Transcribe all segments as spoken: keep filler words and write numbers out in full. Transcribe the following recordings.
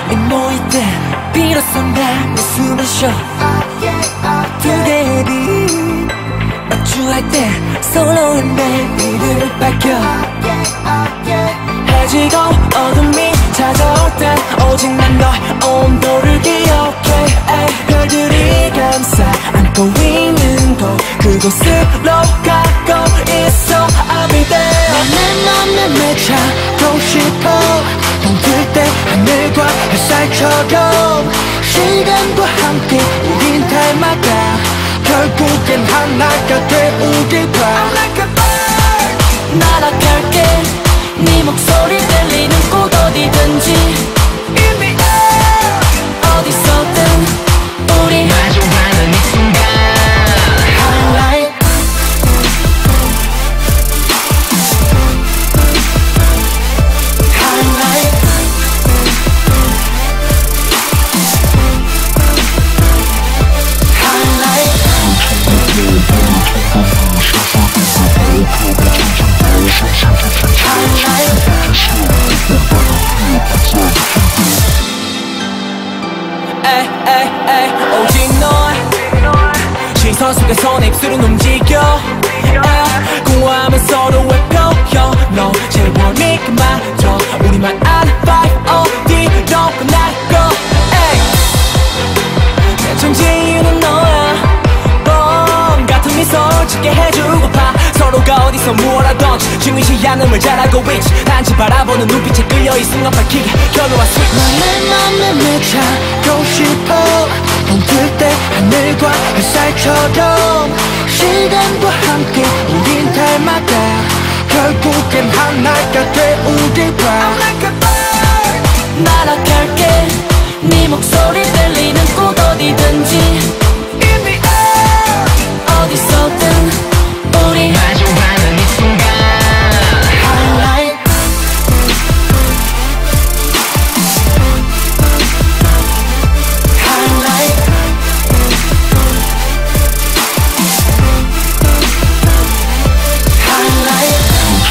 이 모일 때 비로소 내 숨을 쉬어 두 개의 빛 마주할 때 서로의 내일을 밝혀 해지고 어둠이 찾아올 땐 오직 난 너의 온도를 기억해 별들이 감싸 안고 있는 곳 그곳으로 가고 있어 I'll be there 내 맘에 맺혀고 싶어 덩들 때 하늘과 햇살처럼 시간과 함께 우린 닮아가 결국엔 하나가 되우길 봐 I'm like a bird 날아갈게 네 목소리 들리는 곳 어디든지 In the air 어디서든 우리 마주하는 이 순간 Highlight Highlight Highlight 에이 에이 에이 오직 너 시선 속에서 내 입술은 움직여 에이 공허하면 서로의 표현 너 제일 원하니까 맞춰 우리만 아는 vibe 어디로 끝날까 에이 내 존재이유는 너야 봄 같은 미소를 짓게 해주고파 서로가 어디서 무엇 하던지 중요시 않음을 잘 알고 있지 단지 바라보는 눈빛에 끌려 이 순간 밝히게 결론과 스위치 내 맘에 맺혀고 싶어 덩들 때 하늘과 햇살처럼 시간과 함께 우린 닮아가 결국엔 하나가 되우길 봐 I'm like a bird 날아갈게 네 목소리 들리는 곳 어디든지 In the air 어디서든 우리 마주하는 이 순간 Highlight Highlight Highlight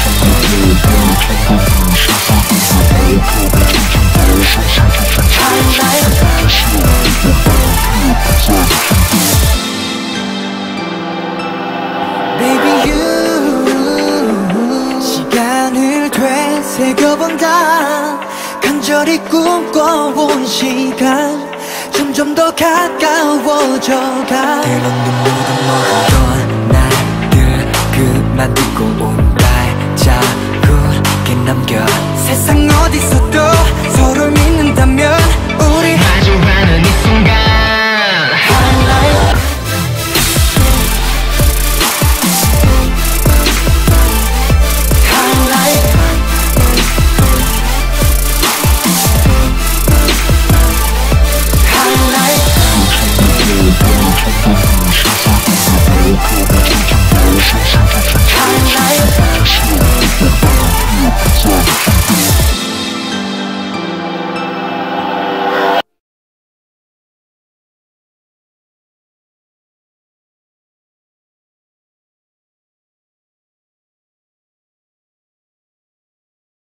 Baby you 시간을 되새겨본다 간절히 꿈꿔온 시간 점점 더 가까워져가 그런데 모든 모든 건 나를 그만두고 온 발자국에 남겨 세상 어디서도